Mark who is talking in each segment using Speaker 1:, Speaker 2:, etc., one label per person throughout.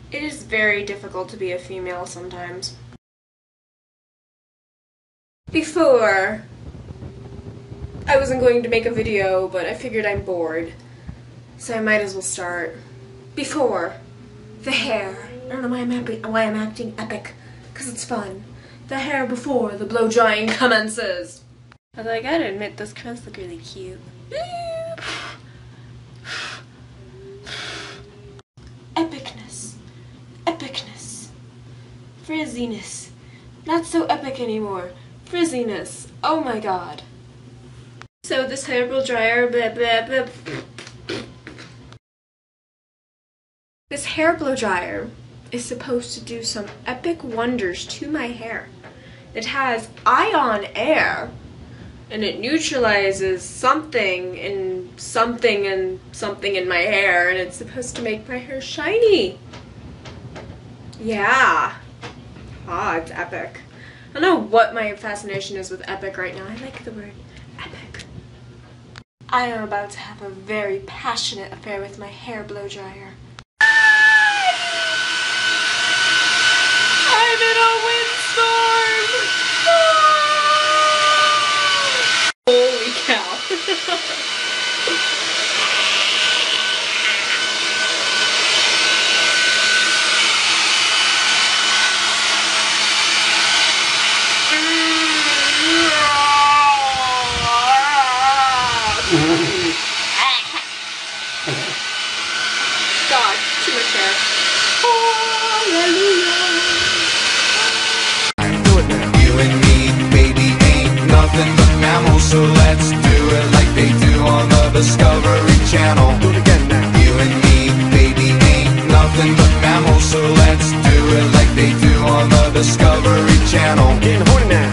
Speaker 1: It is very difficult to be a female sometimes. Before, I wasn't going to make a video, but I figured I'm bored, so I might as well start. Before, the hair. I don't know why I'm acting epic, because it's fun. The hair before the blow drying commences. Although I gotta admit, those curls look really cute. Epicness. Epicness. Frizziness. Not so epic anymore. Frizziness. Oh my god. So this hair blow dryer, blah blah blah. This hair blow dryer is supposed to do some epic wonders to my hair. It has ion air, and it neutralizes something in my hair, and it's supposed to make my hair shiny. Yeah. Ah, it's epic. I don't know what my fascination is with epic right now. I like the word epic. I am about to have a very passionate affair with my hair blow dryer. I'm in a windstorm! Holy cow. God, too much hair. Hallelujah.
Speaker 2: Do it now. You and me, baby, ain't nothing but mammals, so let's do it like they do on the Discovery Channel. Do it again now. You and me, baby, ain't nothing but mammals, so let's do it like they do on the Discovery Channel. Getting horny now.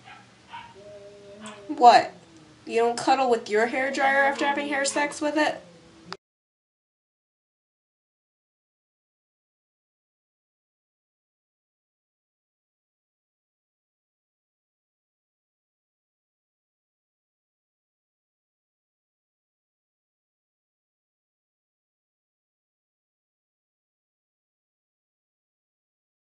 Speaker 1: What? You don't cuddle with your hairdryer after having hair sex with it?